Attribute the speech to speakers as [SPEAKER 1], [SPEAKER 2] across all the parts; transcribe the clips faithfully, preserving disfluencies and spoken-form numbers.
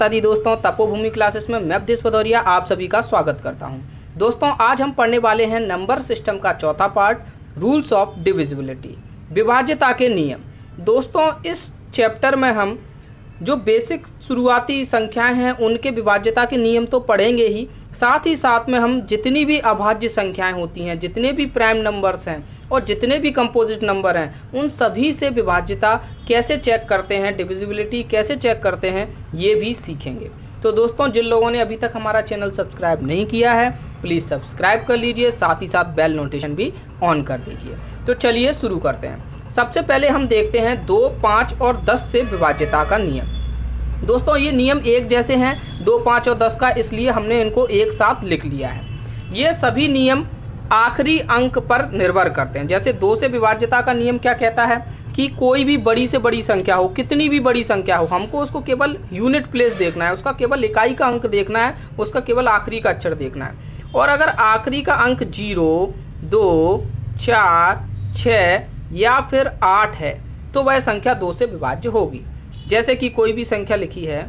[SPEAKER 1] माता दी दोस्तों, तपोभूमि क्लासेस में मैं अवधेश भदौरिया आप सभी का स्वागत करता हूं। दोस्तों आज हम पढ़ने वाले हैं नंबर सिस्टम का चौथा पार्ट, रूल्स ऑफ डिविजिबिलिटी, विभाज्यता के नियम। दोस्तों इस चैप्टर में हम जो बेसिक शुरुआती संख्याएं हैं उनके विभाज्यता के नियम तो पढ़ेंगे ही, साथ ही साथ में हम जितनी भी अभाज्य संख्याएं होती हैं, जितने भी प्राइम नंबर्स हैं और जितने भी कंपोजिट नंबर हैं, उन सभी से विभाज्यता कैसे चेक करते हैं, डिविजिबिलिटी कैसे चेक करते हैं, ये भी सीखेंगे। तो दोस्तों जिन लोगों ने अभी तक हमारा चैनल सब्सक्राइब नहीं किया है प्लीज़ सब्सक्राइब कर लीजिए, साथ ही साथ बेल नोटिफिकेशन भी ऑन कर दीजिए। तो चलिए शुरू करते हैं। सबसे पहले हम देखते हैं दो, पाँच और दस से विभाज्यता का नियम। दोस्तों ये नियम एक जैसे हैं दो, पाँच और दस का, इसलिए हमने इनको एक साथ लिख लिया है। ये सभी नियम आखिरी अंक पर निर्भर करते हैं। जैसे दो से विभाज्यता का नियम क्या कहता है कि कोई भी बड़ी से बड़ी संख्या हो, कितनी भी बड़ी संख्या हो, हमको उसको केवल यूनिट प्लेस देखना है, उसका केवल इकाई का अंक देखना है, उसका केवल आखिरी का अक्षर देखना है। और अगर आखिरी का अंक जीरो, दो, चार, छः या फिर आठ है तो वह संख्या दो से विभाज्य होगी। जैसे कि कोई भी संख्या लिखी है,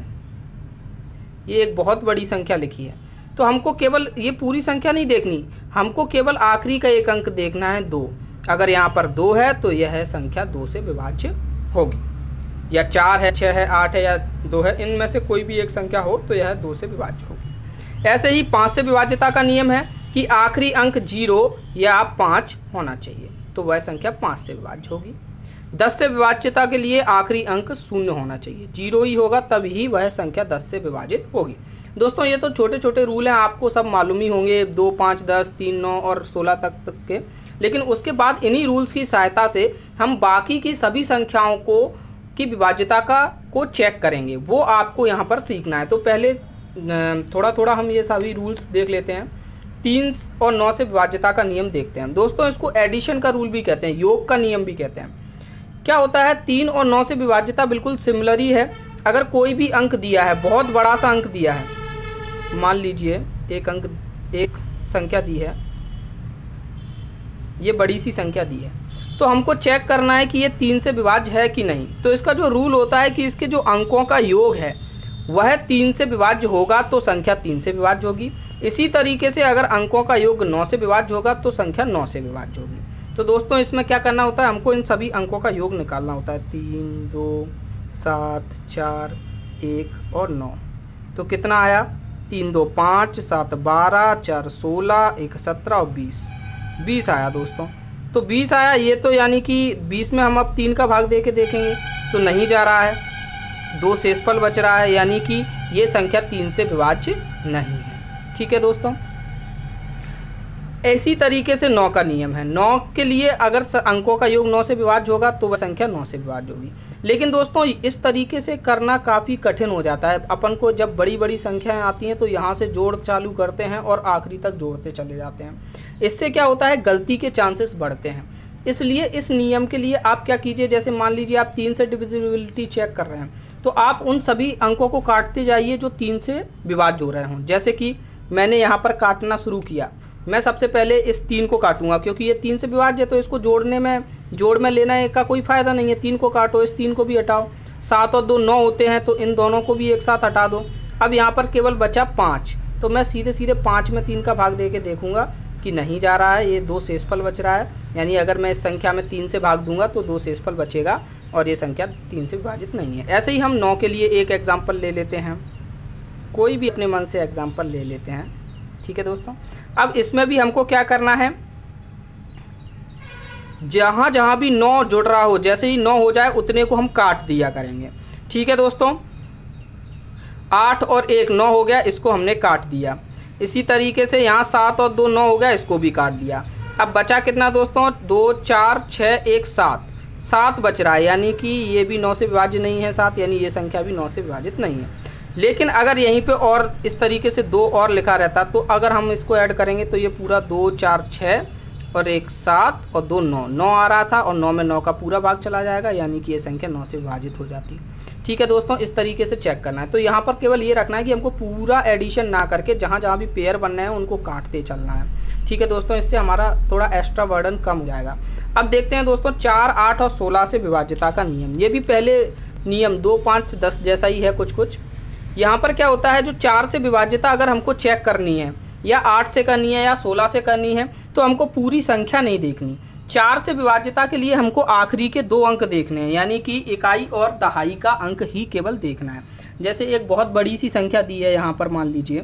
[SPEAKER 1] ये एक बहुत बड़ी संख्या लिखी है, तो हमको केवल ये पूरी संख्या नहीं देखनी, हमको केवल आखिरी का एक अंक देखना है दो। अगर यहाँ पर दो है तो यह संख्या दो से विभाज्य होगी, या चार है, छः है, आठ है या दो है, इनमें से कोई भी एक संख्या हो तो यह दो से विभाज्य होगी। ऐसे ही पाँच से विभाज्यता का नियम है कि आखिरी अंक जीरो या पाँच होना चाहिए तो वह संख्या पाँच से विभाज्य होगी। दस से विभाज्यता के लिए आखिरी अंक शून्य होना चाहिए, जीरो ही होगा तभी वह संख्या दस से विभाजित होगी। दोस्तों ये तो छोटे छोटे रूल हैं, आपको सब मालूम ही होंगे, दो, पाँच, दस, तीन, नौ और सोलह तक तक के। लेकिन उसके बाद इन्हीं रूल्स की सहायता से हम बाकी की सभी संख्याओं को की विभाज्यता का को चेक करेंगे, वो आपको यहाँ पर सीखना है। तो पहले थोड़ा थोड़ा हम ये सभी रूल्स देख लेते हैं। तीन और नौ से विभाज्यता का नियम देखते हैं। दोस्तों इसको एडिशन का रूल भी कहते हैं, योग का नियम भी कहते हैं। क्या होता है, तीन और नौ से विभाज्यता बिल्कुल सिमिलर ही है। अगर कोई भी अंक दिया है, बहुत बड़ा सा अंक दिया है, मान लीजिए एक अंक, एक संख्या दी है, ये बड़ी सी संख्या दी है, तो हमको चेक करना है कि ये तीन से विभाज्य है कि नहीं। तो इसका जो रूल होता है कि इसके जो अंकों का योग है वह तीन से विभाज्य होगा तो संख्या तीन से विभाज्य होगी। इसी तरीके से अगर अंकों का योग नौ से विभाज्य होगा तो संख्या नौ से विभाज्य होगी। तो दोस्तों इसमें क्या करना होता है, हमको इन सभी अंकों का योग निकालना होता है। तीन, दो, सात, चार, एक और नौ। तो कितना आया, तीन दो पाँच, सात बारह, चार सोलह, एक सत्रह और बीस, बीस आया दोस्तों। तो बीस आया, ये तो यानी कि बीस में हम अब तीन का भाग दे के देखेंगे तो नहीं जा रहा है, दो शेषफल बच रहा है, यानी कि ये संख्या तीन से विभाज्य नहीं है। ठीक है दोस्तों, इसी तरीके से नौ का नियम है। नौ के लिए अगर अंकों का योग नौ से विभाज्य होगा तो वह संख्या नौ से विभाज्य होगी। लेकिन दोस्तों इस तरीके से करना काफ़ी कठिन हो जाता है। अपन को जब बड़ी बड़ी संख्याएं आती हैं तो यहाँ से जोड़ चालू करते हैं और आखिरी तक जोड़ते चले जाते हैं। इससे क्या होता है, गलती के चांसेस बढ़ते हैं। इसलिए इस नियम के लिए आप क्या कीजिए, जैसे मान लीजिए आप तीन से डिविजिबिलिटी चेक कर रहे हैं तो आप उन सभी अंकों को काटते जाइए जो तीन से विभाज्य हो रहे हों। जैसे कि मैंने यहाँ पर काटना शुरू किया, मैं सबसे पहले इस तीन को काटूंगा क्योंकि ये तीन से विभाज्य है, तो इसको जोड़ने में जोड़ में लेना का कोई फायदा नहीं है। तीन को काटो, इस तीन को भी हटाओ, सात और दो नौ होते हैं तो इन दोनों को भी एक साथ हटा दो। अब यहाँ पर केवल बचा पाँच, तो मैं सीधे सीधे पाँच में तीन का भाग दे के देखूंगा कि नहीं जा रहा है, ये दो शेषफल बच रहा है। यानी अगर मैं इस संख्या में तीन से भाग दूंगा तो दो शेषफल बचेगा और ये संख्या तीन से विभाजित नहीं है। ऐसे ही हम नौ के लिए एक एग्जाम्पल ले लेते हैं, कोई भी अपने मन से एग्जाम्पल ले लेते हैं। ठीक है दोस्तों, अब इसमें भी हमको क्या करना है, जहां जहां भी नौ जुड़ रहा हो, जैसे ही नौ हो जाए उतने को हम काट दिया करेंगे। ठीक है दोस्तों, आठ और एक नौ हो गया, इसको हमने काट दिया। इसी तरीके से यहाँ सात और दो नौ हो गया, इसको भी काट दिया। अब बचा कितना दोस्तों, दो, चार, छः, एक, सात, सात बच रहा है, यानी कि ये भी नौ से विभाज्य नहीं है सात, यानी ये संख्या भी नौ से विभाजित नहीं है। लेकिन अगर यहीं पे और इस तरीके से दो और लिखा रहता तो अगर हम इसको ऐड करेंगे तो ये पूरा दो, चार, छः और एक सात और दो नौ, नौ आ रहा था और नौ में नौ का पूरा भाग चला जाएगा, यानी कि ये संख्या नौ से विभाजित हो जाती। ठीक है दोस्तों, इस तरीके से चेक करना है। तो यहाँ पर केवल ये रखना है कि हमको पूरा एडिशन ना करके जहाँ जहाँ भी पेयर बनने हैं उनको काटते चलना है। ठीक है दोस्तों, इससे हमारा थोड़ा एक्स्ट्रा बर्डन कम हो जाएगा। अब देखते हैं दोस्तों चार, आठ और सोलह से विभाज्यता का नियम। ये भी पहले नियम दो, पाँच, दस जैसा ही है कुछ कुछ। यहाँ पर क्या होता है, जो चार से विभाज्यता अगर हमको चेक करनी है या आठ से करनी है या सोलह से करनी है तो हमको पूरी संख्या नहीं देखनी। चार से विभाज्यता के लिए हमको आखिरी के दो अंक देखने हैं, यानी कि इकाई और दहाई का अंक ही केवल देखना है। जैसे एक बहुत बड़ी सी संख्या दी है यहाँ पर, मान लीजिए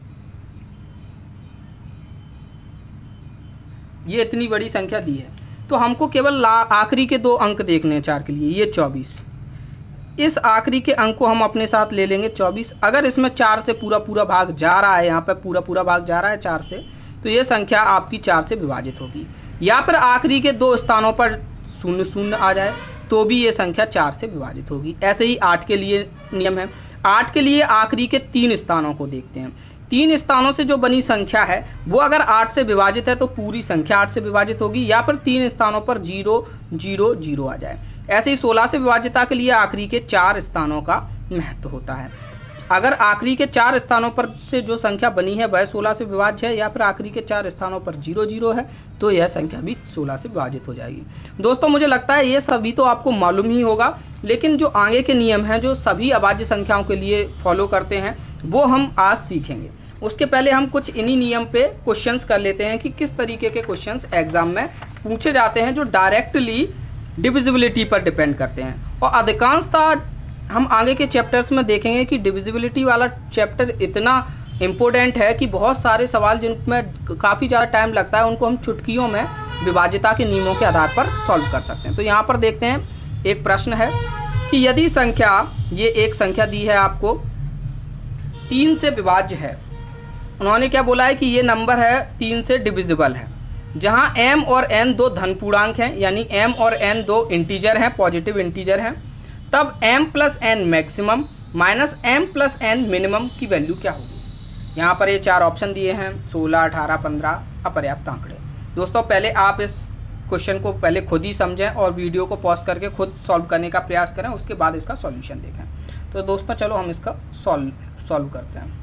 [SPEAKER 1] ये इतनी बड़ी संख्या दी है, तो हमको केवल आखिरी के दो अंक देखने हैं चार के लिए, ये चौबीस। इस आखिरी के अंक को हम अपने साथ ले लेंगे चौबीस। अगर इसमें चार से पूरा पूरा भाग जा रहा है, यहाँ पर पूरा पूरा भाग जा रहा है चार से, तो ये संख्या आपकी चार से विभाजित होगी। या फिर आखिरी के दो स्थानों पर शून्य शून्य आ जाए तो भी ये संख्या चार से विभाजित होगी। ऐसे ही आठ के लिए नियम है। आठ के लिए आखिरी के तीन स्थानों को देखते हैं। तीन स्थानों से जो बनी संख्या है वो अगर आठ से विभाजित है तो पूरी संख्या आठ से विभाजित होगी, या फिर तीन स्थानों पर जीरो जीरो जीरो आ जाए। ऐसे ही सोलह से विभाज्यता के लिए आखिरी के चार स्थानों का महत्व होता है। अगर आखिरी के चार स्थानों पर से जो संख्या बनी है वह सोलह से विभाज्य है, या फिर आखिरी के चार स्थानों पर जीरो जीरो है, तो यह संख्या भी सोलह से विभाजित हो जाएगी। दोस्तों मुझे लगता है ये सभी तो आपको मालूम ही होगा, लेकिन जो आगे के नियम हैं जो सभी अभाज्य संख्याओं के लिए फॉलो करते हैं वो हम आज सीखेंगे। उसके पहले हम कुछ इन्हीं नियम पे क्वेश्चंस कर लेते हैं कि किस तरीके के क्वेश्चंस एग्जाम में पूछे जाते हैं जो डायरेक्टली डिविजिबिलिटी पर डिपेंड करते हैं। और अधिकांशतः हम आगे के चैप्टर्स में देखेंगे कि डिविजिबिलिटी वाला चैप्टर इतना इम्पोर्टेंट है कि बहुत सारे सवाल जिनमें काफ़ी ज़्यादा टाइम लगता है उनको हम चुटकियों में विभाज्यता के नियमों के आधार पर सॉल्व कर सकते हैं। तो यहाँ पर देखते हैं, एक प्रश्न है कि यदि संख्या, ये एक संख्या दी है आपको, तीन से विभाज्य है। उन्होंने क्या बोला है कि ये नंबर है तीन से डिविजिबल है, जहाँ m और n दो धन पूर्णांक हैं, यानी m और n दो इंटीजर हैं, पॉजिटिव इंटीजर हैं, तब m plus n maximum minus m plus n minimum की वैल्यू क्या होगी। यहाँ पर ये चार ऑप्शन दिए हैं, सोलह, अठारह, पंद्रह, अपर्याप्त आंकड़े। दोस्तों पहले आप इस क्वेश्चन को पहले खुद ही समझें और वीडियो को पॉज करके खुद सॉल्व करने का प्रयास करें, उसके बाद इसका सॉल्यूशन देखें। तो दोस्तों चलो हम इसका सॉल्व सॉल्व करते हैं।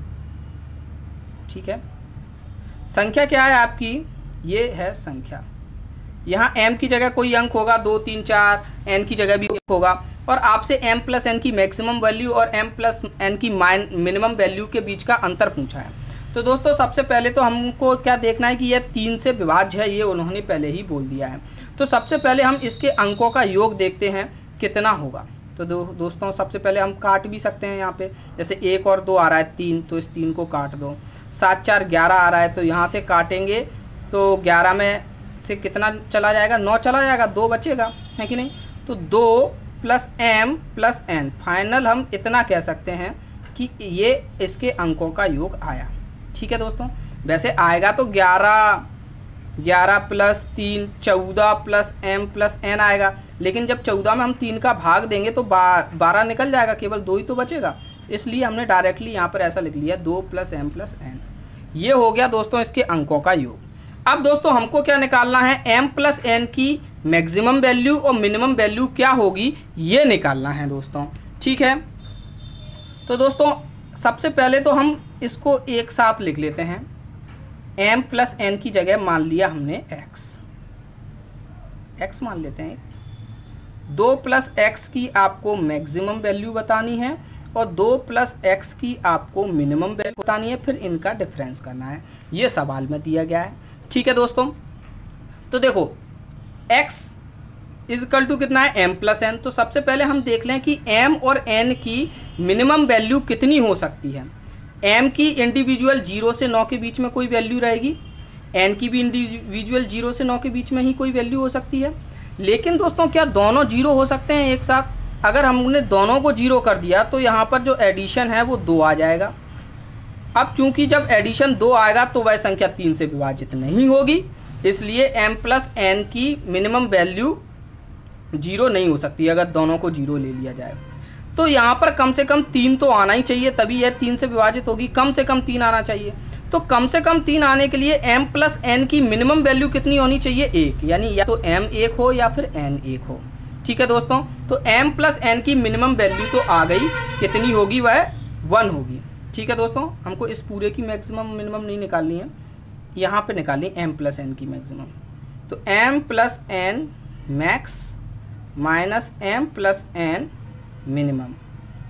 [SPEAKER 1] ठीक है, संख्या क्या है आपकी, ये है संख्या। यहाँ m की जगह कोई अंक होगा, दो, तीन, चार, n की जगह भी एक होगा, और आपसे m प्लस एन की मैक्सिमम वैल्यू और m प्लस एन की मिनिमम वैल्यू के बीच का अंतर पूछा है। तो दोस्तों सबसे पहले तो हमको क्या देखना है कि यह तीन से विभाज्य है, ये उन्होंने पहले ही बोल दिया है। तो सबसे पहले हम इसके अंकों का योग देखते हैं कितना होगा। तो दो, दोस्तों सबसे पहले हम काट भी सकते हैं। यहाँ पे जैसे एक और दो आ रहा है तीन, तो इस तीन को काट दो। सात चार ग्यारह आ रहा है, तो यहाँ से काटेंगे तो ग्यारह में से कितना चला जाएगा, नौ चला जाएगा, दो बचेगा, है कि नहीं। तो दो plus m plus n, final हम इतना कह सकते हैं कि ये इसके अंकों का योग आया। ठीक है दोस्तों, वैसे आएगा तो ग्यारह ग्यारह प्लस तीन चौदह प्लस एम प्लस एन आएगा, लेकिन जब चौदह में हम तीन का भाग देंगे तो बारह निकल जाएगा, केवल दो ही तो बचेगा। इसलिए हमने डायरेक्टली यहाँ पर ऐसा लिख लिया, दो प्लस एम प्लस एन। ये हो गया दोस्तों इसके अंकों का योग। अब दोस्तों हमको क्या निकालना है, m प्लस एन की मैक्सिमम वैल्यू और मिनिमम वैल्यू क्या होगी ये निकालना है दोस्तों। ठीक है, तो दोस्तों सबसे पहले तो हम इसको एक साथ लिख लेते हैं। m प्लस एन की जगह मान लिया हमने x, x मान लेते हैं। दो प्लस एक्स की आपको मैक्सिमम वैल्यू बतानी है और दो प्लस एक्स की आपको मिनिमम वैल्यू बतानी है, फिर इनका डिफरेंस करना है। ये सवाल में दिया गया है। ठीक है दोस्तों, तो देखो x इजकल टू कितना है, m प्लस एन। तो सबसे पहले हम देख लें कि m और n की मिनिमम वैल्यू कितनी हो सकती है। m की इंडिविजुअल जीरो से नौ के बीच में कोई वैल्यू रहेगी, n की भी इंडिविजुअल जीरो से नौ के बीच में ही कोई वैल्यू हो सकती है। लेकिन दोस्तों क्या दोनों जीरो हो सकते हैं एक साथ? अगर हमने दोनों को जीरो कर दिया तो यहाँ पर जो एडिशन है वो दो आ जाएगा। अब चूंकि जब एडिशन दो आएगा तो वह संख्या तीन से विभाजित नहीं होगी, इसलिए m प्लस एन की मिनिमम वैल्यू जीरो नहीं हो सकती अगर दोनों को जीरो ले लिया जाए। तो यहाँ पर कम से कम तीन तो आना ही चाहिए, तभी यह तीन से विभाजित होगी। कम से कम तीन आना चाहिए। तो कम से कम तीन आने के लिए m प्लस एन की मिनिमम वैल्यू कितनी होनी चाहिए, एक, यानी या तो m एक हो या फिर n एक हो। ठीक है दोस्तों, तो m प्लस एन की मिनिमम वैल्यू तो आ गई, कितनी होगी, वह वन होगी। ठीक है दोस्तों, हमको इस पूरे की मैक्सिमम मिनिमम नहीं निकालनी है, यहाँ पे निकालनी m प्लस एन की मैक्सिमम। तो m plus n max minus m plus n minimum,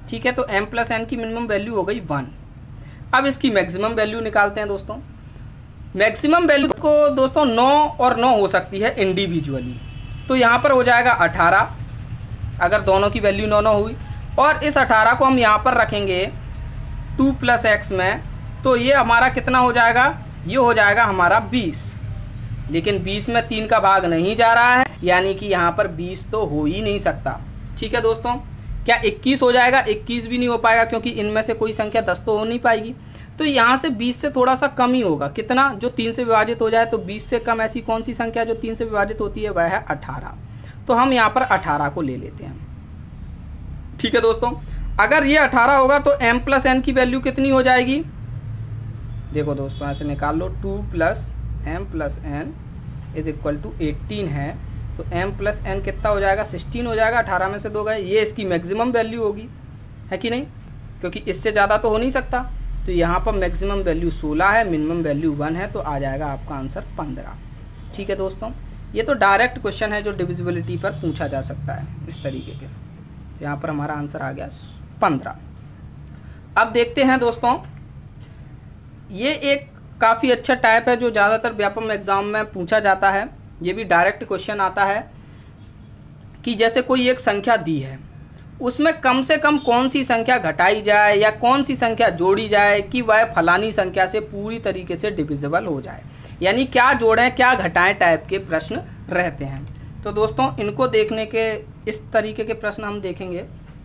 [SPEAKER 1] ठीक है, तो m प्लस एन की मिनिमम वैल्यू हो गई वन। अब इसकी मैक्सिमम वैल्यू निकालते हैं दोस्तों। मैक्सिमम वैल्यू को दोस्तों नौ और नौ हो सकती है इंडिविजुअली, तो यहाँ पर हो जाएगा अठारह अगर दोनों की वैल्यू नौ नौ हुई, और इस अठारह को हम यहाँ पर रखेंगे टू प्लस एक्स में, तो ये हमारा कितना हो जाएगा, ये हो जाएगा हमारा बीस। लेकिन बीस में तीन का भाग नहीं जा रहा है, यानी कि यहाँ पर बीस तो हो ही नहीं सकता। ठीक है दोस्तों, क्या इक्कीस हो जाएगा, इक्कीस भी नहीं हो पाएगा क्योंकि इनमें से कोई संख्या दस तो हो नहीं पाएगी। तो यहाँ से बीस से थोड़ा सा कम ही होगा, कितना, जो तीन से विभाजित हो जाए। तो बीस से कम ऐसी कौन सी संख्या जो तीन से विभाजित होती है, वह है अठारह। तो हम यहाँ पर अठारह को ले लेते हैं। ठीक है दोस्तों, अगर ये अठारह होगा तो m प्लस एन की वैल्यू कितनी हो जाएगी, देखो दोस्तों ऐसे निकाल लो, two plus m plus n is equal to eighteen है, तो m प्लस एन कितना हो जाएगा, सिक्सटीन हो जाएगा। अठारह में से दो गए, ये इसकी मैक्सिमम वैल्यू होगी, है कि नहीं, क्योंकि इससे ज़्यादा तो हो नहीं सकता। तो यहाँ पर मैक्सिमम वैल्यू सोलह है, मिनिमम वैल्यू वन है, तो आ जाएगा आपका आंसर पंद्रह। ठीक है दोस्तों, ये तो डायरेक्ट क्वेश्चन है जो डिविजिबिलिटी पर पूछा जा सकता है इस तरीके के। तो यहाँ पर हमारा आंसर आ गया पंद्रह। अब देखते हैं दोस्तों, ये एक काफ़ी अच्छा टाइप है जो ज़्यादातर व्यापम एग्जाम में पूछा जाता है। ये भी डायरेक्ट क्वेश्चन आता है कि जैसे कोई एक संख्या दी है, उसमें कम से कम कौन सी संख्या घटाई जाए या कौन सी संख्या जोड़ी जाए कि वह फलानी संख्या से पूरी तरीके से डिविजिबल हो जाए, यानी क्या जोड़ें क्या घटाएं टाइप के प्रश्न रहते हैं। तो दोस्तों इनको देखने के इस तरीके के प्रश्न हम देखेंगे।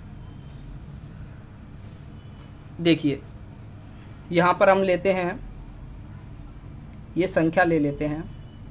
[SPEAKER 1] देखिए यहाँ पर हम लेते हैं, ये संख्या ले लेते हैं।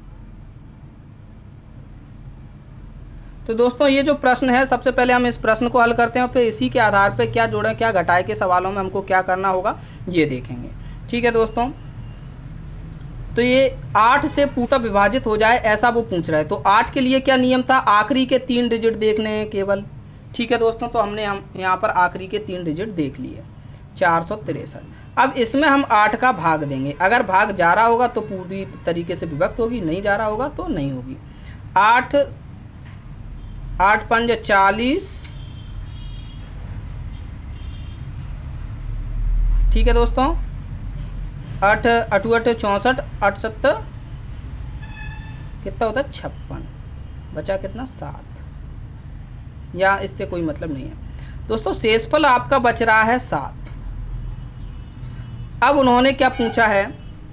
[SPEAKER 1] तो दोस्तों ये जो प्रश्न है, सबसे पहले हम इस प्रश्न को हल करते हैं और फिर इसी के आधार पर क्या जोड़ें क्या घटाएं के सवालों में हमको क्या करना होगा ये देखेंगे। ठीक है दोस्तों, तो ये आठ से पूरा विभाजित हो जाए ऐसा वो पूछ रहा है। तो आठ के लिए क्या नियम था, आखिरी के तीन डिजिट देखने हैं केवल। ठीक है दोस्तों, तो हमने हम यहाँ पर आखिरी के तीन डिजिट देख लिए, चार सौ तिरसठ। अब इसमें हम आठ का भाग देंगे, अगर भाग जा रहा होगा तो पूरी तरीके से विभक्त होगी, नहीं जा रहा होगा तो नहीं होगी। आठ आठ पंज चालीस, ठीक है दोस्तों, आठ अठू अठ चौंसठ, आठ सत्तर कितना होता है, छप्पन, बचा कितना, सात। या इससे कोई मतलब नहीं है दोस्तों, शेषफल आपका बच रहा है सात। अब उन्होंने क्या पूछा है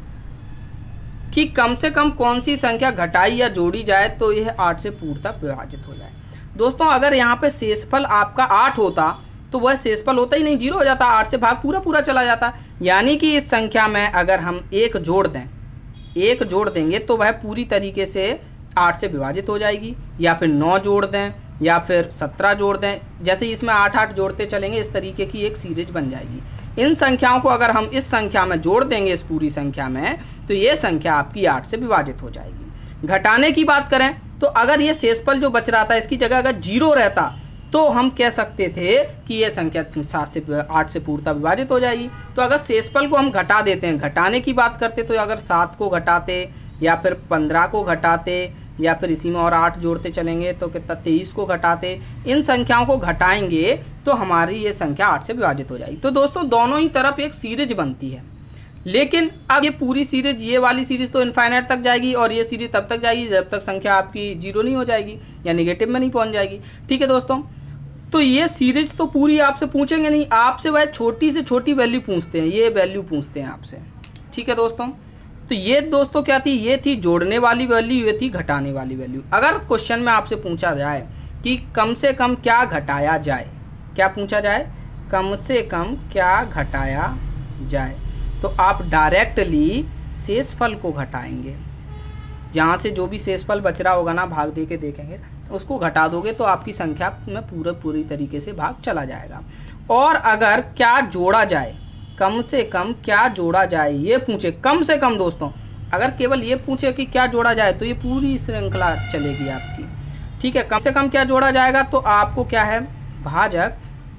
[SPEAKER 1] कि कम से कम कौन सी संख्या घटाई या जोड़ी जाए तो यह आठ से पूर्णतः विभाजित हो जाए। दोस्तों अगर यहाँ पे शेषफल आपका आठ होता तो वह शेषफल होता ही नहीं, जीरो हो जाता, आठ से भाग पूरा पूरा चला जाता। यानी कि इस संख्या में अगर हम एक जोड़ दें, एक जोड़ देंगे तो वह पूरी तरीके से आठ से विभाजित हो जाएगी, या फिर नौ जोड़ दें या फिर सत्रह जोड़ दें, जैसे इसमें आठ आठ जोड़ते चलेंगे इस तरीके की एक सीरीज बन जाएगी। इन संख्याओं को अगर हम इस संख्या में जोड़ देंगे, इस पूरी संख्या में, तो ये संख्या आपकी आठ से विभाजित हो जाएगी। घटाने की बात करें तो अगर ये शेषफल जो बच रहा था इसकी जगह अगर जीरो रहता तो हम कह सकते थे कि ये संख्या सात से आठ से पूर्णतः विभाजित हो जाएगी। तो अगर शेषफल को हम घटा देते हैं, घटाने की बात करते तो अगर सात को घटाते या फिर पंद्रह को घटाते या फिर इसी में और आठ जोड़ते चलेंगे तो कितना, तेईस को घटाते, इन संख्याओं को घटाएंगे तो हमारी ये संख्या आठ से विभाजित हो जाएगी। तो दोस्तों दोनों ही तरफ एक सीरीज बनती है, लेकिन अब ये पूरी सीरीज, ये वाली सीरीज तो इनफाइनाइट तक जाएगी और ये सीरीज तब तक जाएगी जब तक संख्या आपकी जीरो नहीं हो जाएगी या नेगेटिव में नहीं पहुंच जाएगी। ठीक है दोस्तों, तो ये सीरीज तो पूरी आपसे पूछेंगे नहीं, आपसे वह छोटी से छोटी वैल्यू पूछते हैं, ये वैल्यू पूछते हैं आपसे। ठीक है दोस्तों, तो ये दोस्तों क्या थी, ये थी जोड़ने वाली वैल्यू, ये थी घटाने वाली वैल्यू। अगर क्वेश्चन में आपसे पूछा जाए कि कम से कम क्या घटाया जाए, क्या पूछा जाए, कम से कम क्या घटाया जाए, तो आप डायरेक्टली शेषफल को घटाएंगे। जहाँ से जो भी शेषफल बच रहा होगा ना, भाग दे के देखेंगे, उसको घटा दोगे तो आपकी संख्या में पूरा पूरी तरीके से भाग चला जाएगा। और अगर क्या जोड़ा जाए, कम से कम क्या जोड़ा जाए ये पूछे, कम से कम दोस्तों अगर केवल ये पूछे कि क्या जोड़ा जाए तो ये पूरी श्रृंखला चलेगी आपकी। ठीक है, कम से कम क्या जोड़ा जाएगा तो आपको क्या है, भाजक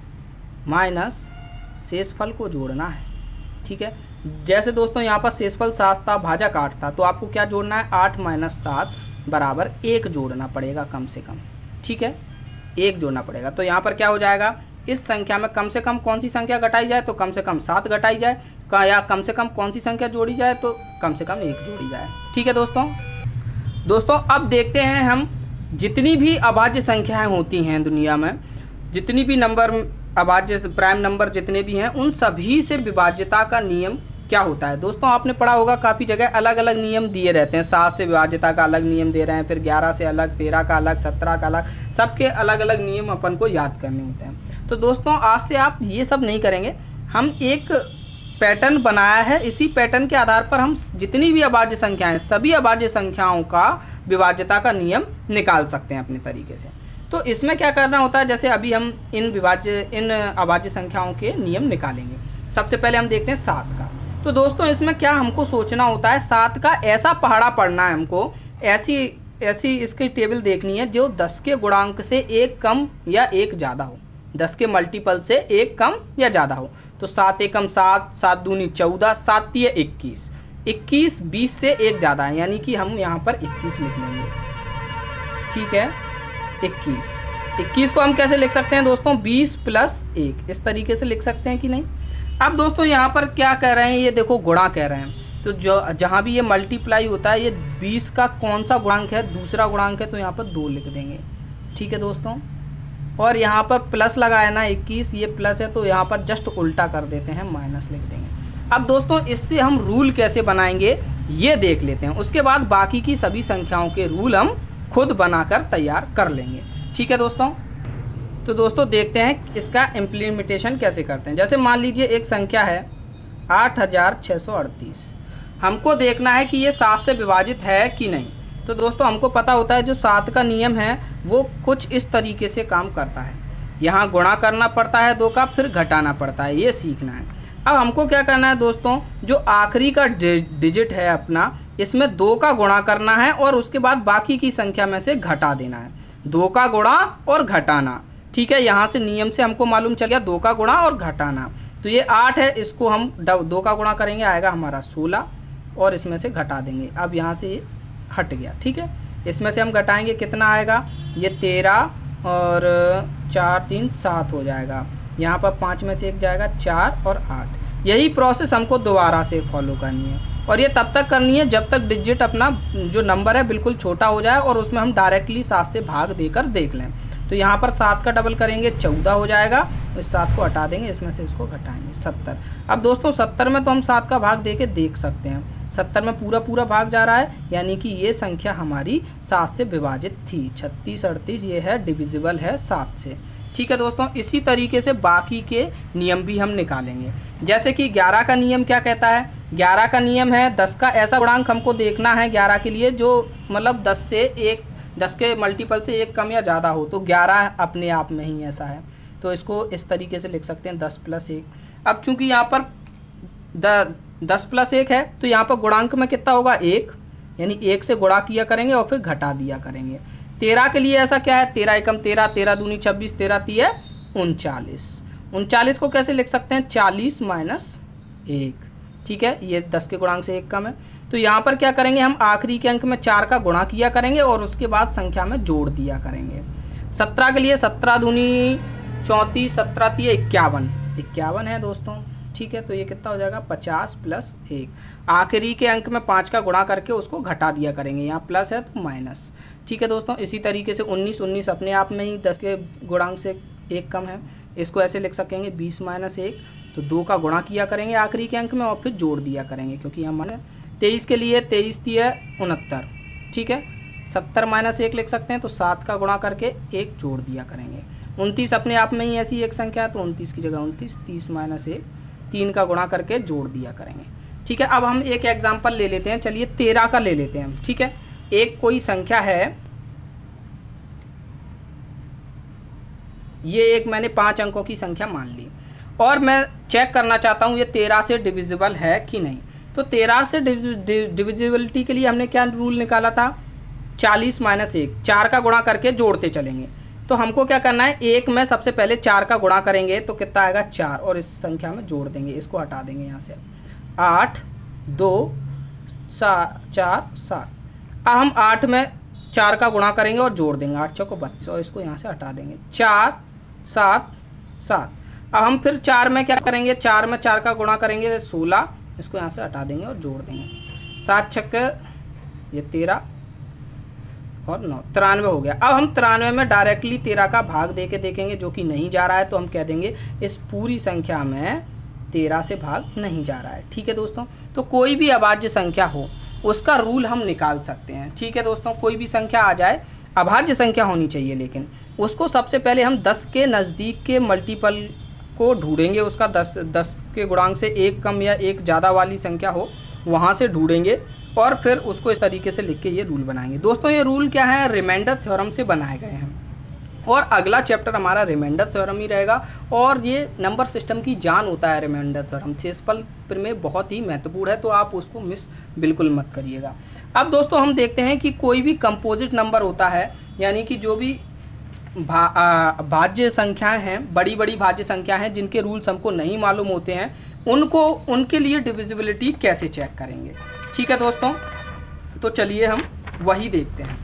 [SPEAKER 1] माइनस शेषफल को जोड़ना है। ठीक है, जैसे दोस्तों यहाँ पर शेषफल सात था, भाजक आठ था, तो आपको क्या जोड़ना है, आठ माइनस सात बराबर एक जोड़ना पड़ेगा कम से कम। ठीक है, एक जोड़ना पड़ेगा। तो यहाँ पर क्या हो जाएगा, इस संख्या में कम से कम कौन सी संख्या घटाई जाए, तो कम से कम सात घटाई जाए, का या कम से कम कौन सी संख्या जोड़ी जाए, तो कम से कम एक जोड़ी जाए। ठीक है दोस्तों। दोस्तों अब देखते हैं हम जितनी भी अभाज्य संख्याएं होती हैं दुनिया में, जितनी भी नंबर अभाज्य प्राइम नंबर जितने भी हैं, उन सभी से विभाज्यता का नियम क्या होता है। दोस्तों आपने पढ़ा होगा काफ़ी जगह अलग अलग नियम दिए रहते हैं। सात से विभाज्यता का अलग नियम दे रहे हैं, फिर ग्यारह से अलग, तेरह का अलग, सत्रह का अलग, सबके अलग अलग नियम अपन को याद करने होते हैं। तो दोस्तों आज से आप ये सब नहीं करेंगे, हम एक पैटर्न बनाया है, इसी पैटर्न के आधार पर हम जितनी भी अभाज्य संख्याएं, सभी अभाज्य संख्याओं का विभाज्यता का नियम निकाल सकते हैं अपने तरीके से। तो इसमें क्या करना होता है, जैसे अभी हम इन विभाज्य इन अभाज्य संख्याओं के नियम निकालेंगे। सबसे पहले हम देखते हैं सात का। तो दोस्तों इसमें क्या हमको सोचना होता है, सात का ऐसा पहाड़ा पढ़ना है हमको, ऐसी ऐसी इसकी टेबल देखनी है जो दस के गुणांक से एक कम या एक ज़्यादा हो, दस के मल्टीपल से एक कम या ज़्यादा हो। तो सात एकम सात, सात दूनी चौदह, सात तिये इक्कीस, इक्कीस बीस से एक ज़्यादा है, यानी कि हम यहाँ पर इक्कीस लिख लेंगे। ठीक है, इक्कीस इक्कीस को हम कैसे लिख सकते हैं दोस्तों, बीस प्लस एक, इस तरीके से लिख सकते हैं कि नहीं। अब दोस्तों यहाँ पर क्या कह रहे हैं, ये देखो गुणा कह रहे हैं, तो जो जहाँ भी ये मल्टीप्लाई होता है, ये बीस का कौन सा गुणांक है, दूसरा गुणांक है, तो यहाँ पर दो लिख देंगे। ठीक है दोस्तों, और यहाँ पर प्लस लगाया ना, इक्कीस ये प्लस है, तो यहाँ पर जस्ट उल्टा कर देते हैं, माइनस लिख देंगे। अब दोस्तों इससे हम रूल कैसे बनाएंगे ये देख लेते हैं, उसके बाद बाकी की सभी संख्याओं के रूल हम खुद बनाकर तैयार कर लेंगे। ठीक है दोस्तों, तो दोस्तों देखते हैं इसका इम्प्लीमेंटेशन कैसे करते हैं। जैसे मान लीजिए एक संख्या है आठ हज़ार छः सौ अड़तीस, हमको देखना है कि ये सात से विभाजित है कि नहीं। तो दोस्तों हमको पता होता है जो सात का नियम है वो कुछ इस तरीके से काम करता है, यहाँ गुणा करना पड़ता है दो का, फिर घटाना पड़ता है, ये सीखना है। अब हमको क्या करना है दोस्तों, जो आखिरी का डिजिट है अपना, इसमें दो का गुणा करना है और उसके बाद बाकी की संख्या में से घटा देना है, दो का गुणा और घटाना। ठीक है, यहाँ से नियम से हमको मालूम चल गया दो का गुणा और घटाना। तो ये आठ है, इसको हम दो का गुणा करेंगे, आएगा हमारा सोलह, और इसमें से घटा देंगे। अब यहाँ से ये हट गया। ठीक है, इसमें से हम घटाएंगे, कितना आएगा, ये तेरह और चार तीन सात हो जाएगा, यहाँ पर पाँच में से एक जाएगा, चार और आठ। यही प्रोसेस हमको दोबारा से फॉलो करनी है, और ये तब तक करनी है जब तक डिजिट अपना जो नंबर है बिल्कुल छोटा हो जाए और उसमें हम डायरेक्टली सात से भाग देकर देख लें। तो यहाँ पर सात का डबल करेंगे, चौदह हो जाएगा, इस सात को हटा देंगे, इसमें से इसको घटाएंगे, सत्तर। अब दोस्तों सत्तर में तो हम सात का भाग दे के देख सकते हैं, सत्तर में पूरा पूरा भाग जा रहा है, यानी कि ये संख्या हमारी सात से विभाजित थी। छत्तीस अड़तीस ये है डिविजिबल है सात से। ठीक है दोस्तों, इसी तरीके से बाकी के नियम भी हम निकालेंगे। जैसे कि ग्यारह का नियम क्या कहता है, ग्यारह का नियम है दस का ऐसा गुणांक हमको देखना है ग्यारह के लिए जो मतलब दस से एक, दस के मल्टीपल से एक कम या ज़्यादा हो। तो ग्यारह अपने आप में ही ऐसा है, तो इसको इस तरीके से लिख सकते हैं, दस प्लस एक। अब चूंकि यहाँ पर द दस प्लस एक है तो यहाँ पर गुणांक में कितना होगा, एक, यानी एक से गुणा किया करेंगे और फिर घटा दिया करेंगे। तेरह के लिए ऐसा क्या है, तेरह एकम तेरह, तेरह दूनी छब्बीस, तेरह तिये उनचालीस। उनचालीस को कैसे लिख सकते हैं, चालीस माइनस एक। ठीक है, ये दस के गुणांक से एक कम है। तो यहाँ पर क्या करेंगे, हम आखिरी के अंक में चार का गुणा किया करेंगे और उसके बाद संख्या में जोड़ दिया करेंगे। सत्रह के लिए सत्रह दूनी चौंतीस, सत्रह तिये इक्यावन, इक्यावन है दोस्तों। ठीक है, तो ये कितना हो जाएगा, पचास प्लस एक। आखिरी के अंक में पाँच का गुणा करके उसको घटा दिया करेंगे, यहाँ प्लस है तो माइनस। ठीक है दोस्तों, इसी तरीके से उन्नीस, उन्नीस अपने आप में ही दस के गुणांक से एक कम है, इसको ऐसे लिख सकेंगे, बीस माइनस एक। तो दो का गुणा किया करेंगे आखिरी के अंक में और फिर जोड़ दिया करेंगे, क्योंकि हम माने तेईस के लिए तेईस तिये उनहत्तर। ठीक है, सत्तर माइनस एक लिख सकते हैं, तो सात का गुणा करके एक जोड़ दिया करेंगे। उनतीस अपने आप में ही ऐसी एक संख्या है, तो उनतीस की जगह उनतीस, तीस माइनस एक, तीन का गुणा करके जोड़ दिया करेंगे। ठीक है, अब हम एक एग्जाम्पल ले लेते हैं, चलिए तेरह का ले लेते हैं। ठीक है, एक कोई संख्या है, ये एक मैंने पाँच अंकों की संख्या मान ली और मैं चेक करना चाहता हूँ ये तेरह से डिविजिबल है कि नहीं। तो तेरह से डिविजिबिलिटी के लिए हमने क्या रूल निकाला था, चालीस माइनस एक, चार का गुणा करके जोड़ते चलेंगे। तो हमको क्या करना है, एक में सबसे पहले चार का गुणा करेंगे तो कितना आएगा, चार, और इस संख्या में जोड़ देंगे, इसको हटा देंगे यहाँ से, आठ, दो, सा, चार, सात। अब हम आठ में चार का गुणा करेंगे और जोड़ देंगे, आठ चौको बत्तीस, और इसको यहाँ से हटा देंगे, चार, सात, सात। अब हम फिर चार में क्या करेंगे, चार में चार का गुणा करेंगे सोलह, इसको यहाँ से हटा देंगे और जोड़ देंगे। सात छक्के ये तेरह और नौ, तिरानवे हो गया। अब हम तिरानवे में डायरेक्टली तेरह का भाग दे के देखेंगे, जो कि नहीं जा रहा है, तो हम कह देंगे इस पूरी संख्या में तेरह से भाग नहीं जा रहा है। ठीक है दोस्तों, तो कोई भी अभाज्य संख्या हो उसका रूल हम निकाल सकते हैं। ठीक है दोस्तों, कोई भी संख्या आ जाए, अभाज्य संख्या होनी चाहिए, लेकिन उसको सबसे पहले हम दस के नज़दीक के मल्टीपल को ढूंढेंगे, उसका दस दस के गुणांक से एक कम या एक ज़्यादा वाली संख्या हो वहाँ से ढूंढेंगे और फिर उसको इस तरीके से लिख के ये रूल बनाएंगे। दोस्तों ये रूल क्या है, रिमाइंडर थ्योरम से बनाए गए हैं और अगला चैप्टर हमारा रिमाइंडर थ्योरम ही रहेगा और ये नंबर सिस्टम की जान होता है रिमाइंडर थ्योरम, क्षेत्रफल में बहुत ही महत्वपूर्ण है, तो आप उसको मिस बिल्कुल मत करिएगा। अब दोस्तों हम देखते हैं कि कोई भी कंपोजिट नंबर होता है, यानी कि जो भी भा, आ, भाज्य संख्याएं हैं, बड़ी बड़ी भाज्य संख्याएं हैं जिनके रूल्स हमको नहीं मालूम होते हैं, उनको उनके लिए डिविजिबिलिटी कैसे चेक करेंगे। ठीक है दोस्तों, तो चलिए हम वही देखते हैं।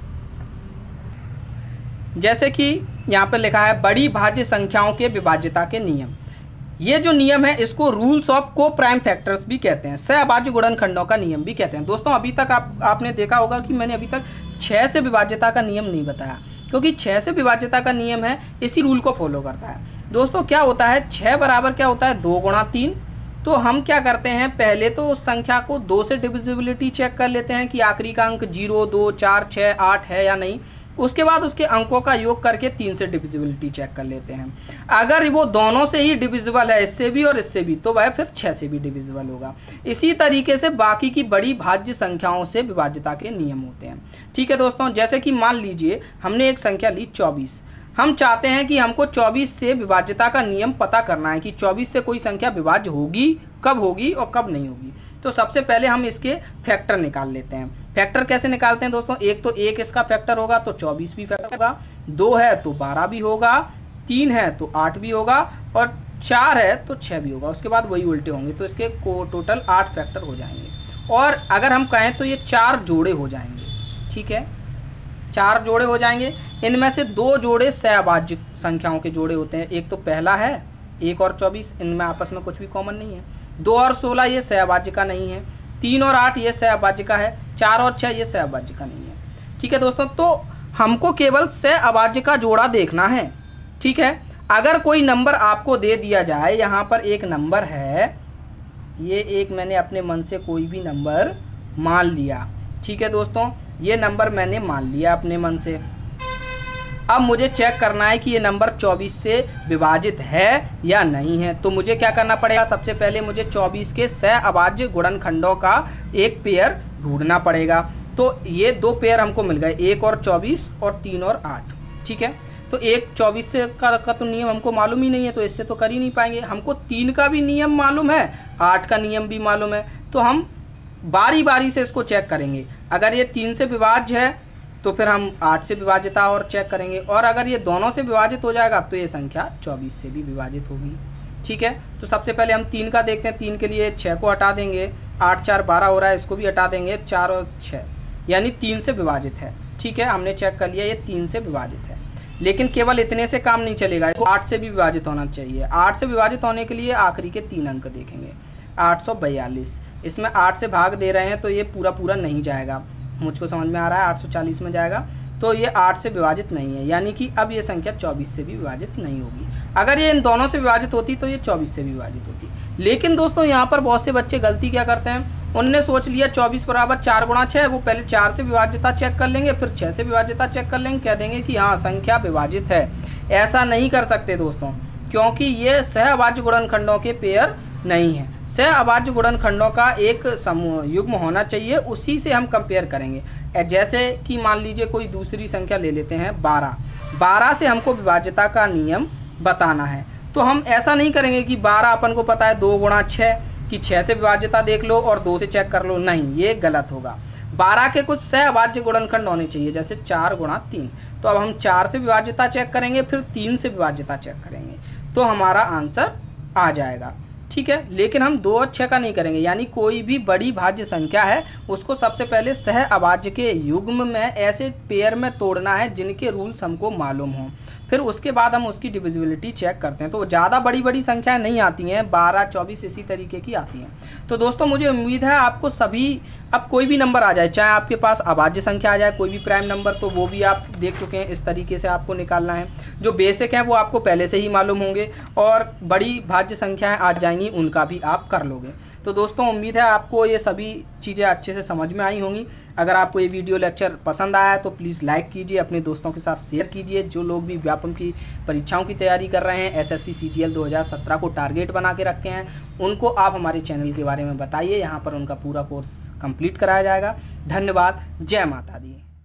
[SPEAKER 1] जैसे कि यहाँ पर लिखा है बड़ी भाज्य संख्याओं के विभाज्यता के नियम। ये जो नियम है इसको रूल्स ऑफ को प्राइम फैक्टर्स भी कहते हैं, सहअभाज्य गुणनखंडों का नियम भी कहते हैं। दोस्तों अभी तक आप आपने देखा होगा कि मैंने अभी तक छः से विभाज्यता का नियम नहीं बताया, क्योंकि छः से विभाज्यता का नियम है इसी रूल को फॉलो करता है। दोस्तों क्या होता है, छः बराबर क्या होता है, दो गुणा तीन। तो हम क्या करते हैं, पहले तो उस संख्या को दो से डिविजिबिलिटी चेक कर लेते हैं कि आखिरी का अंक जीरो, दो, चार, छः, आठ है या नहीं। उसके बाद उसके अंकों का योग करके तीन से डिविजिबिलिटी चेक कर लेते हैं। अगर वो दोनों से ही डिविजिबल है, इससे भी और इससे भी, तो वह फिर छः से भी डिविजिबल होगा। इसी तरीके से बाकी की बड़ी भाज्य संख्याओं से विभाज्यता के नियम होते हैं। ठीक है दोस्तों, जैसे कि मान लीजिए हमने एक संख्या ली चौबीस, हम चाहते हैं कि हमको चौबीस से विभाज्यता का नियम पता करना है कि चौबीस से कोई संख्या विभाज्य होगी, कब होगी और कब नहीं होगी। तो सबसे पहले हम इसके फैक्टर निकाल लेते हैं। फैक्टर कैसे निकालते हैं दोस्तों, एक तो एक इसका फैक्टर होगा तो चौबीस भी फैक्टर होगा, दो है तो बारह भी होगा, तीन है तो आठ भी होगा और चार है तो छः भी होगा। उसके बाद वही उल्टे होंगे, तो इसके को टोटल आठ फैक्टर हो जाएंगे। और अगर हम कहें तो ये चार जोड़े हो जाएंगे। ठीक है, चार जोड़े हो जाएंगे। इनमें से दो जोड़े सहअभाज्य संख्याओं के जोड़े होते हैं। एक तो पहला है एक और चौबीस, इनमें आपस में कुछ भी कॉमन नहीं है। दो और सोलह ये सहअभाज्य का नहीं है। तीन और आठ ये सहअभाज्य का है। चार और छः ये सहअभाज्य का नहीं है। ठीक है दोस्तों, तो हमको केवल सहअभाज्य का जोड़ा देखना है। ठीक है, अगर कोई नंबर आपको दे दिया जाए, यहाँ पर एक नंबर है, ये एक मैंने अपने मन से कोई भी नंबर मान लिया। ठीक है दोस्तों, ये नंबर मैंने मान लिया अपने मन से। अब मुझे चेक करना है कि ये नंबर चौबीस से विभाजित है या नहीं है। तो मुझे क्या करना पड़ेगा, सबसे पहले मुझे चौबीस के सहअभाज्य गुणनखंडों का एक पेयर ढूंढना पड़ेगा। तो ये दो पेयर हमको मिल गए, एक और चौबीस और तीन और आठ। ठीक है, तो एक चौबीस से का, का तो नियम हमको मालूम ही नहीं है, तो इससे तो कर ही नहीं पाएंगे। हमको तीन का भी नियम मालूम है, आठ का नियम भी मालूम है, तो हम बारी बारी से इसको चेक करेंगे। अगर ये तीन से विभाज्य है तो फिर हम आठ से विभाज्यता और चेक करेंगे, और अगर ये दोनों से विभाजित हो जाएगा तो ये संख्या चौबीस से भी विभाजित होगी। ठीक है, तो सबसे पहले हम तीन का देखते हैं। तीन के लिए छः को हटा देंगे, आठ चार बारह हो रहा है, इसको भी हटा देंगे, चार और छः यानी तीन से विभाजित है। ठीक है, हमने चेक कर लिया ये तीन से विभाजित है। लेकिन केवल इतने से काम नहीं चलेगा, इसको आठ से भी विभाजित होना चाहिए। आठ से विभाजित होने के लिए आखिरी के तीन अंक देखेंगे, आठ सौ बयालीस। इसमें आठ से भाग दे रहे हैं तो ये पूरा पूरा नहीं जाएगा, मुझको समझ में आ रहा है, आठ सौ चालीस में जाएगा, तो ये आठ से विभाजित नहीं है, यानी कि अब ये संख्या चौबीस से भी विभाजित नहीं होगी। अगर ये इन दोनों से विभाजित होती तो ये चौबीस से भी विभाजित होती। लेकिन दोस्तों यहाँ पर बहुत से बच्चे गलती क्या करते हैं, उनने सोच लिया चौबीस बराबर चार गुणा छः, वो पहले चार से विभाज्यता चेक कर लेंगे, फिर छः से विभाज्यता चेक कर लेंगे, कह देंगे कि हाँ संख्या विभाजित है। ऐसा नहीं कर सकते दोस्तों, क्योंकि ये सहअभाज्य गुणनखंडों के पेयर नहीं है। सहअभाज्य गुणनखंडों का एक समूह युग्म होना चाहिए, उसी से हम कंपेयर करेंगे। जैसे कि मान लीजिए कोई दूसरी संख्या ले लेते हैं बारह, बारह से हमको विभाज्यता का नियम बताना है, तो हम ऐसा नहीं करेंगे कि बारह अपन को पता है दो गुणा छः, कि छः से विभाज्यता देख लो और दो से चेक कर लो, नहीं, ये गलत होगा। बारह के कुछ सहअभाज्य गुणनखंड होने चाहिए, जैसे चार गुणा तीन। तो अब हम चार से विभाज्यता चेक करेंगे, फिर तीन से विभाज्यता चेक करेंगे, तो हमारा आंसर आ जाएगा। ठीक है, लेकिन हम दो और छः का नहीं करेंगे, यानी कोई भी बड़ी भाज्य संख्या है उसको सबसे पहले सहअभाज्य के युग्म में ऐसे पेयर में तोड़ना है जिनके रूल्स हमको मालूम हों। फिर उसके बाद हम उसकी डिविजिबिलिटी चेक करते हैं। तो ज़्यादा बड़ी बड़ी संख्याएं नहीं आती हैं, बारह चौबीस इसी तरीके की आती हैं। तो दोस्तों मुझे उम्मीद है आपको सभी, अब कोई भी नंबर आ जाए, चाहे आपके पास अभाज्य संख्या आ जाए, कोई भी प्राइम नंबर, तो वो भी आप देख चुके हैं। इस तरीके से आपको निकालना है। जो बेसिक है वो आपको पहले से ही मालूम होंगे, और बड़ी भाज्य संख्याएं आ जाएंगी उनका भी आप कर लोगे। तो दोस्तों उम्मीद है आपको ये सभी चीज़ें अच्छे से समझ में आई होंगी। अगर आपको ये वीडियो लेक्चर पसंद आया है तो प्लीज़ लाइक कीजिए, अपने दोस्तों के साथ शेयर कीजिए। जो लोग भी व्यापम की परीक्षाओं की तैयारी कर रहे हैं, एसएससी सीजीएल दो हज़ार सत्रह को टारगेट बना के रखे हैं, उनको आप हमारे चैनल के बारे में बताइए। यहाँ पर उनका पूरा कोर्स कंप्लीट कराया जाएगा। धन्यवाद। जय माता दी।